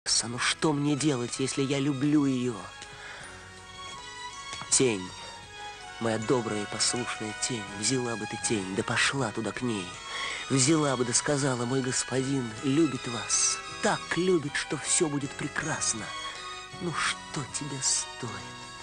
принцесса. Ну что мне делать, если я люблю ее? Тень, моя добрая и послушная тень, взяла бы ты тень, да пошла туда к ней. Взяла бы да сказала: мой господин любит вас, так любит, что все будет прекрасно. Ну что тебе стоит?